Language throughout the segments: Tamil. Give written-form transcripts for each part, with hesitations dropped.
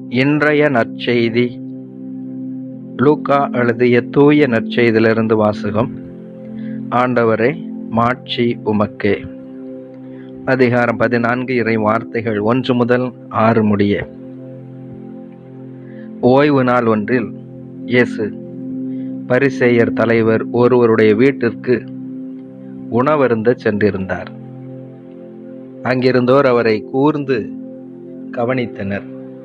இன்றைய நற்செய்தி லூக்கா எழுதிய தூய நற்செய்தியிலிருந்து வாசகம். ஆண்டவரே, மாட்சி உமக்கே. அதிகாரம் 14, இறை வார்த்தைகள் 1 முதல் 6 முடிய. ஓய்வு நாள் ஒன்றில் இயேசு பரிசேயர் தலைவர் ஒருவருடைய வீட்டிற்கு உணவருந்த சென்றிருந்தார். அங்கிருந்தோர் அவரை கூர்ந்து கவனித்தனர்.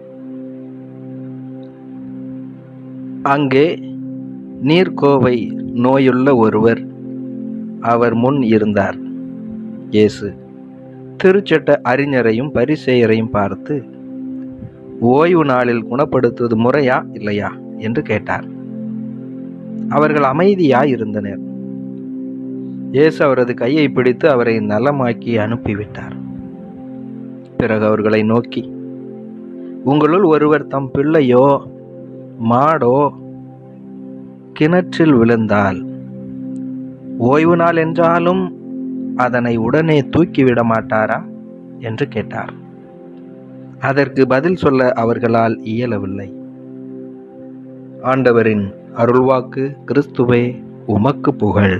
அங்கே நீர்க்கோவை நோயுள்ள ஒருவர் அவர் முன் இருந்தார். இயேசு திருச்சட்ட அறிஞரையும் பரிசேயரையும் பார்த்து, ஓய்வு நாளில் குணப்படுத்துவது முறையா இல்லையா என்று கேட்டார். அவர்கள் அமைதியாய் இருந்தனர். இயேசு அவரது கையை பிடித்து அவரை நலமாக்கி அனுப்பிவிட்டார். பிறகு அவர்களை நோக்கி, உங்களுள் ஒருவர் தம் பிள்ளையோ மாடோ கிணற்றில் விழுந்தால் ஓய்வு நாள் என்றாலும் அதனை உடனே தூக்கிவிட மாட்டாரா என்று கேட்டார். அதற்கு பதில் சொல்ல அவர்களால் இயலவில்லை. ஆண்டவரின் அருள்வாக்கு. கிறிஸ்துவே, உமக்கு புகழ்.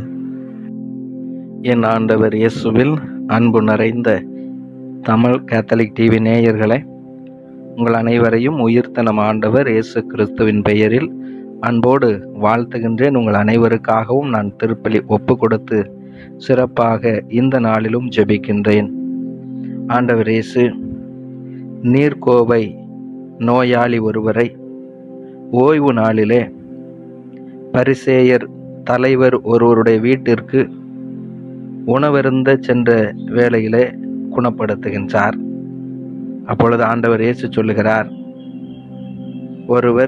என் ஆண்டவர் இயேசுவில் அன்பு நிறைந்த தமிழ் கேத்தலிக் டிவி நேயர்களே, உங்கள் அனைவரையும் உயிர்த்த நம் ஆண்டவர் இயேசு கிறிஸ்துவின் பெயரில் அன்போடு வாழ்த்துகின்றேன். உங்கள் அனைவருக்காகவும் நான் திருப்பலி ஒப்பு கொடுத்து சிறப்பாக இந்த நாளிலும் ஜெபிக்கின்றேன். ஆண்டவர் இயேசு நீர்க்கோவை நோயாளி ஒருவரை ஓய்வு நாளிலே பரிசேயர் தலைவர் ஒருவருடைய வீட்டிற்கு உணவருந்த சென்ற வேளையிலே குணப்படுத்துகின்றார். அப்பொழுது ஆண்டவர் இயேசு சொல்லுகிறார், ஒருவர்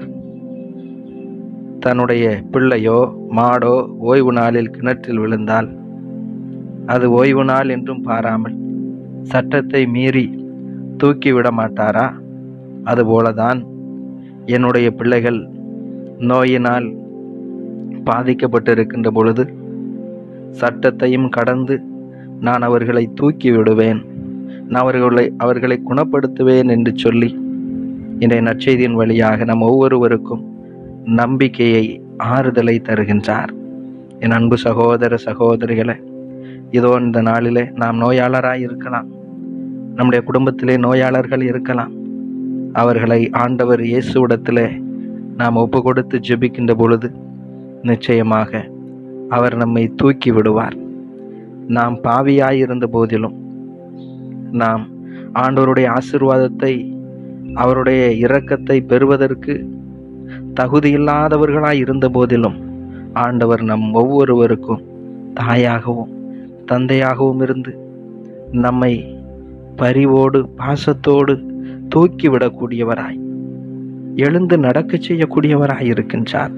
தன்னுடைய பிள்ளையோ மாடோ ஓய்வு நாளில் கிணற்றில் விழுந்தால் அது ஓய்வு நாள் என்றும் பாராமல் சட்டத்தை மீறி தூக்கிவிட மாட்டாரா? அதுபோலதான் என்னுடைய பிள்ளைகள் நோயினால் பாதிக்கப்பட்டிருக்கின்ற பொழுது சட்டத்தையும் கடந்து நான் அவர்களை தூக்கி விடுவேன், நான் அவர்களை குணப்படுத்துவேன் என்று சொல்லி இன்றைய நற்செய்தியின் வழியாக நம் ஒவ்வொருவருக்கும் நம்பிக்கையை, ஆறுதலை தருகின்றார். என் அன்பு சகோதர சகோதரிகளே, இதோ இந்த நாளிலே நாம் நோயாளராய் இருக்கலாம், நம்முடைய குடும்பத்திலே நோயாளர்கள் இருக்கலாம். அவர்களை ஆண்டவர் இயேசுவிடத்திலே நாம் ஒப்பு கொடுத்து ஜெபிக்கின்ற பொழுது நிச்சயமாக அவர் நம்மை தூக்கி விடுவார். நாம் பாவியாயிருந்த போதிலும், நாம் ஆண்டவருடைய ஆசீர்வாதத்தை, அவருடைய இரக்கத்தை பெறுவதற்கு தகுதியில்லாதவர்களாய் இருந்த போதிலும் ஆண்டவர் நம் ஒவ்வொருவருக்கும் தாயாகவும் தந்தையாகவும் இருந்து நம்மை பரிவோடு பாசத்தோடு தூக்கிவிடக்கூடியவராய், எழுந்து நடக்க செய்யக்கூடியவராய் இருக்கின்றார்.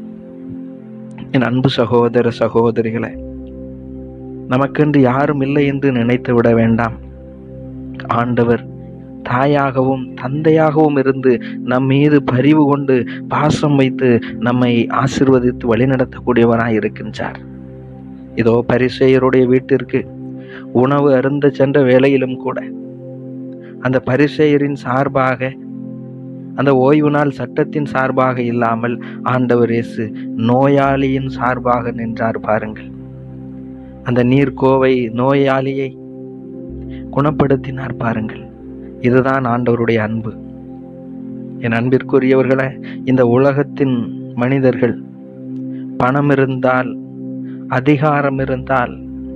என் அன்பு சகோதர சகோதரிகளே, நமக்கென்று யாரும் இல்லை என்று நினைத்து விட வேண்டாம். ஆண்டவர் தாயாகவும் தந்தையாகவும் இருந்து நம் மீது பரிவு கொண்டு பாசம் வைத்து நம்மை ஆசீர்வதித்து வழிநடத்தக்கூடியவராய் இருக்கின்றார். இதோ பரிசேயருடைய வீட்டிற்கு உணவு அருந்த சென்ற வேளையிலும் கூட அந்த பரிசேயரின் சார்பாக, அந்த ஓய்வு நாள் சட்டத்தின் சார்பாக இல்லாமல் ஆண்டவர் இயேசு நோயாளியின் சார்பாக நின்றார். பாருங்கள், அந்த நீர்க்கோவை நோயாளியை குணப்படுத்தினார். பாருங்கள், இதுதான் ஆண்டவருடைய அன்பு. என் அன்பிற்குரியவர்களே, இந்த உலகத்தின் மனிதர்கள் பணம் இருந்தால், அதிகாரம் இருந்தால்,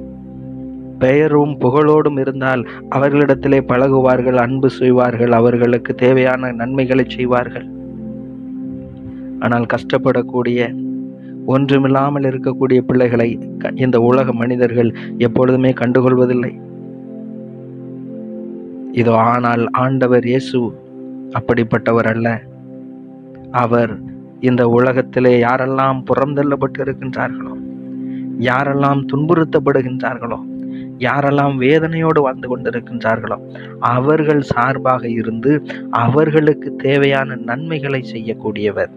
பெயரும் புகழோடும் இருந்தால் அவர்களிடத்திலே பழகுவார்கள், அன்பு செய்வார்கள், அவர்களுக்கு தேவையான நன்மைகளை செய்வார்கள். ஆனால் கஷ்டப்படக்கூடிய, ஒன்றுமில்லாமல் இருக்கக்கூடிய பிள்ளைகளை இந்த உலக மனிதர்கள் எப்பொழுதுமே கண்டுகொள்வதில்லை. இதோ ஆனால் ஆண்டவர் இயேசு அப்படிப்பட்டவர் அல்ல. அவர் இந்த உலகத்திலே யாரெல்லாம் புறந்தள்ளப்பட்டு இருக்கின்றார்களோ, யாரெல்லாம் துன்புறுத்தப்படுகின்றார்களோ, யாரெல்லாம் வேதனையோடு வாழ்ந்து கொண்டிருக்கின்றார்களோ அவர்கள் சார்பாக இருந்து அவர்களுக்கு தேவையான நன்மைகளை செய்யக்கூடியவர்.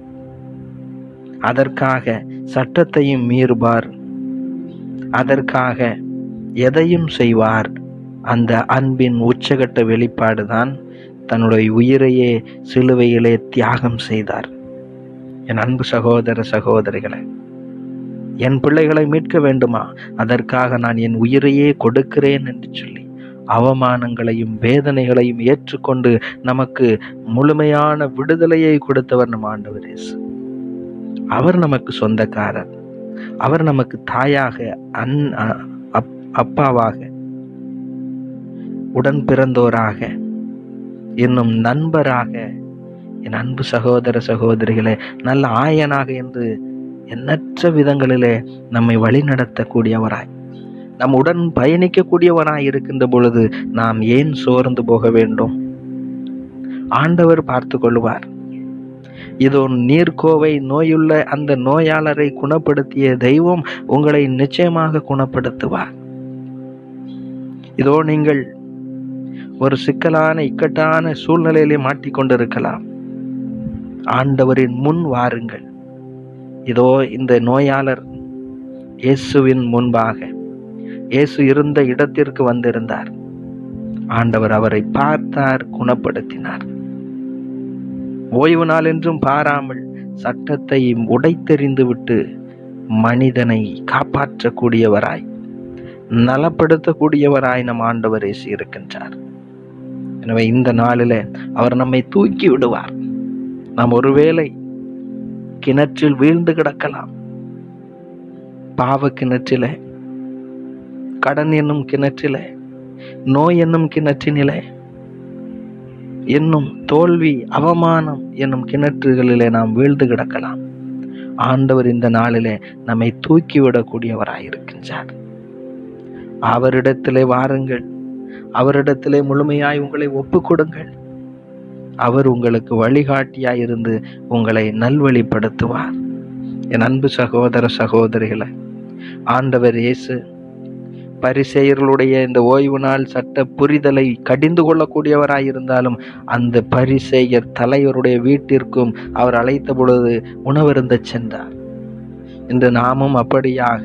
அதற்காக சட்டத்தையும் மீறுவார், அதற்காக எதையும் செய்வார். அந்த அன்பின் உச்சகட்ட வெளிப்பாடுதான் தன்னுடைய உயிரையே சிலுவையிலே தியாகம் செய்தார். என் அன்பு சகோதர சகோதரிகளே, என் பிள்ளைகளை மீட்க வேண்டுமா? அதற்காக நான் என் உயிரையே கொடுக்கிறேன் என்று சொல்லி அவமானங்களையும் வேதனைகளையும் ஏற்றுக்கொண்டு நமக்கு முழுமையான விடுதலையை கொடுத்தவர் நம் ஆண்டவர் இயேசு. அவர் நமக்கு சொந்தக்காரர். அவர் நமக்கு தாயாக, அப்பாவாக, உடன் பிறந்தோராக, இன்னும் நண்பராக, என் அன்பு சகோதர சகோதரிகளே, நல்ல ஆயனாக என்று எண்ணற்ற விதங்களிலே நம்மை வழிநடத்தக்கூடியவராய், நம்முடன் பயணிக்கக்கூடியவராய் இருக்கின்ற பொழுது நாம் ஏன் சோர்ந்து போக வேண்டும்? ஆண்டவர் பார்த்து கொள்வார். இதோ நீர்க்கோவை நோயுள்ள அந்த நோயாளரை குணப்படுத்திய தெய்வம் உங்களை நிச்சயமாக குணப்படுத்துவார். இதோ நீங்கள் ஒரு சிக்கலான இக்கட்டான சூழ்நிலையிலே மாட்டிக்கொண்டிருக்கலாம். ஆண்டவரின் முன் வாருங்கள். இதோ இந்த நோயாளர் இயேசுவின் முன்பாக, இயேசு இருந்த இடத்திற்கு வந்திருந்தார். ஆண்டவர் அவரை பார்த்தார், குணப்படுத்தினார். ஓய்வு நாள் என்றும் பாராமல் சட்டத்தை உடைத்தெறிந்து விட்டு மனிதனை காப்பாற்றக்கூடியவராய், நலப்படுத்தக்கூடியவராய் நம் ஆண்டவர் இயேசு இருக்கின்றார். எனவே இந்த நாளில் அவர் நம்மை தூக்கி விடுவார். நாம் ஒருவேளை கிணற்றில் வீழ்ந்து கிடக்கலாம். பாவ கிணற்றிலே, கடன் என்னும் கிணற்றிலே, நோய் என்னும் கிணற்றினிலே, என்னும் தோல்வி, அவமானம் என்னும் கிணற்றுகளிலே நாம் வீழ்ந்து கிடக்கலாம். ஆண்டவர் இந்த நாளிலே நம்மை தூக்கிவிடக்கூடியவராயிருக்கின்றார். அவரிடத்திலே வாருங்கள். அவரிடத்திலே முழுமையாய் உங்களை ஒப்புக் கொடுங்கள். அவர் உங்களுக்கு வழிகாட்டியாய் இருந்து உங்களை நல்வழிப்படுத்துவார். என் அன்பு சகோதர சகோதரிகளை, ஆண்டவர் இயேசு பரிசேயர்களுடைய இந்த ஓய்வு நாள் சட்ட புரிதலை கடிந்து கொள்ளக்கூடியவராயிருந்தாலும் அந்த பரிசேயர் தலைவருடைய வீட்டிற்கும் அவர் அழைத்த பொழுது உணவருந்த சென்றார். இன்று நாமும் அப்படியாக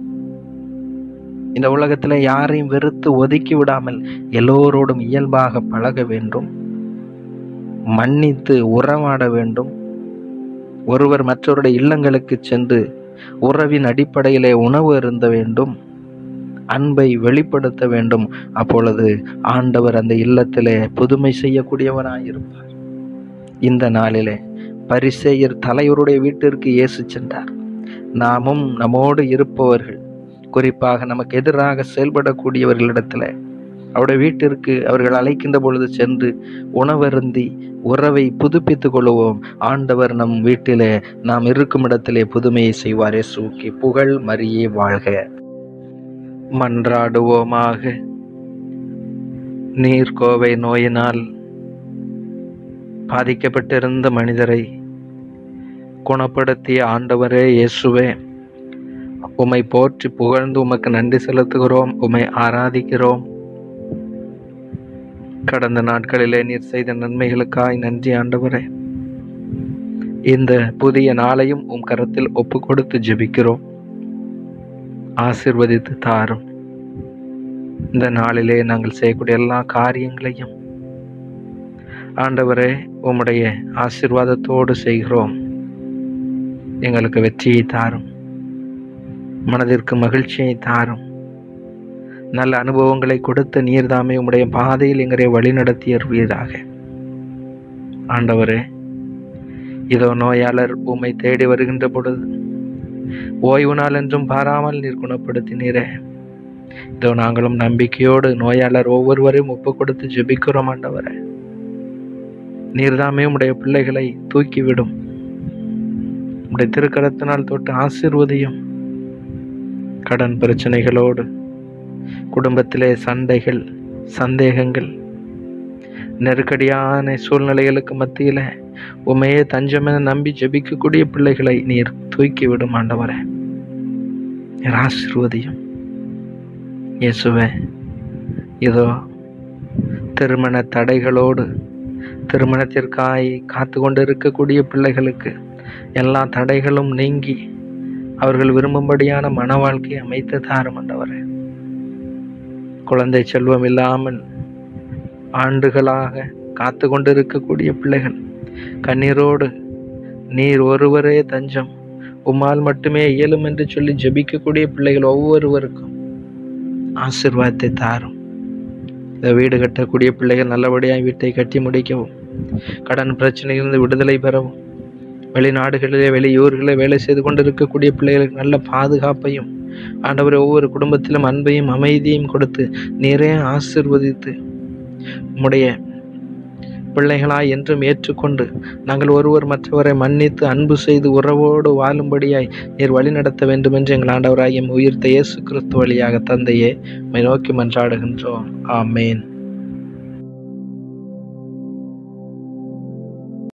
இந்த உலகத்தில் யாரையும் வெறுத்து ஒதுக்கி விடாமல் எல்லோரோடும் இயல்பாக பழக வேண்டும், மன்னித்து உறவாட வேண்டும். ஒருவர் மற்றவருடைய இல்லங்களுக்கு சென்று உறவின் அடிப்படையிலே உணவு அருந்த வேண்டும், அன்பை வெளிப்படுத்த வேண்டும். அப்பொழுது ஆண்டவர் அந்த இல்லத்திலே புதுமை செய்யக்கூடியவராயிருப்பார். இந்த நாளிலே பரிசேயர் தலைவருடைய வீட்டிற்கு இயேசு சென்றார். நாமும் நம்மோடு இருப்பவர்கள், குறிப்பாக நமக்கு எதிராக செயல்படக்கூடியவர்களிடத்தில் அவருடைய வீட்டிற்கு அவர்கள் அழைக்கின்ற பொழுது சென்று உணவருந்தி உறவை புதுப்பித்துக் கொள்வோம். ஆண்டவர் நம் வீட்டிலே, நாம் இருக்கும் இடத்திலே புதுமையை செய்வார். இயேசுவுக்கு புகழ், மரியே வாழ்க. மன்றாடுவோமாக. நீர்க்கோவை நோயினால் பாதிக்கப்பட்டிருந்த மனிதரை குணப்படுத்திய ஆண்டவரே இயேசுவே, உம்மை போற்றி புகழ்ந்து உமக்கு நன்றி செலுத்துகிறோம், உம்மை ஆராதிக்கிறோம். கடந்த நாட்களிலே நீர் செய்த நன்மைகளுக்காய் நன்றி ஆண்டவரே. இந்த புதிய நாளையும் உம் கரத்தில் ஒப்பு கொடுத்து ஜெபிக்கிறோம். ஆசீர்வதித்து தாரும். இந்த நாளிலே நாங்கள் செய்யக்கூடிய எல்லா காரியங்களையும் ஆண்டவரே உம்முடைய ஆசீர்வாதத்தோடு செய்கிறோம். எங்களுக்கு வெற்றியை தாரும், மனதிற்கு மகிழ்ச்சியை தாரும். நல்ல அனுபவங்களை கொடுத்த நீர்தாமே உம்முடைய பாதையில் எங்களை வழிநடத்தியருவீராக. ஆண்டவரே, இதோ நோயாளர் உம்மை தேடி வருகின்ற பொழுது ஓய்வு நாள் என்றும் பாராமல் நீர் குணப்படுத்தினீரே. இதோ நாங்களும் நம்பிக்கையோடு நோயாளர் ஒவ்வொருவரையும் ஒப்பு கொடுத்து ஜெபிக்கிறோம். ஆண்டவரே, நீர்தாமே உம்முடைய பிள்ளைகளை தூக்கிவிடும். உம்முடைய திருக்கரத்தினால் தொட்டு ஆசீர்வதியும். கடன் பிரச்சனைகளோடு, குடும்பத்திலே சண்டைகள், சந்தேகங்கள், நெருக்கடியான சூழ்நிலைகளுக்கு மத்தியில உண்மையே தஞ்சமென நம்பி ஜெபிக்கக்கூடிய பிள்ளைகளை நீர் தூக்கிவிடும். ஆண்டவரே, நீர் ஆசீர்வதியும். இயேசுவே, இதோ திருமண தடைகளோடு திருமணத்திற்காய் காத்து கொண்டு இருக்கக்கூடிய பிள்ளைகளுக்கு எல்லா தடைகளும் நீங்கி அவர்கள் விரும்பும்படியான மன வாழ்க்கையை அமைத்து தாரும். ஆண்டவரே, குழந்தை செல்வம் இல்லாமல் ஆண்டுகளாக காத்து கொண்டு இருக்கக்கூடிய பிள்ளைகள், கண்ணீரோடு நீர் ஒருவரே தஞ்சம், உம்மால் மட்டுமே இயலும் என்று சொல்லி ஜெபிக்கக்கூடிய பிள்ளைகள் ஒவ்வொருவருக்கும் ஆசீர்வாதத்தை தாரும். இந்த வீடு கட்டக்கூடிய பிள்ளைகள் நல்லபடியாக வீட்டை கட்டி முடிக்கவும், கடன் பிரச்சனையிலிருந்து விடுதலை பெறவும், வெளிநாடுகளிலே வெளியூர்களிலே வேலை செய்து கொண்டு இருக்கக்கூடிய பிள்ளைகளுக்கு நல்ல பாதுகாப்பையும் ஆண்டவரே ஒவ்வொரு குடும்பத்திலும் அன்பையும் அமைதியையும் கொடுத்து நீரே ஆசீர்வதித்து உம்முடைய பிள்ளைகளாய் என்றும் ஏற்றுக்கொண்டு நாங்கள் ஒருவர் மற்றவரை மன்னித்து அன்பு செய்து உறவோடு வாழும்படியாய் நீர் வழி நடத்த வேண்டும் என்று எங்கள் ஆண்டவராகிய உயிர்த்த இயேசு கிறிஸ்து வழியாக தந்தையே உம்மை நோக்கி மன்றாடுகின்றோம். ஆமேன்.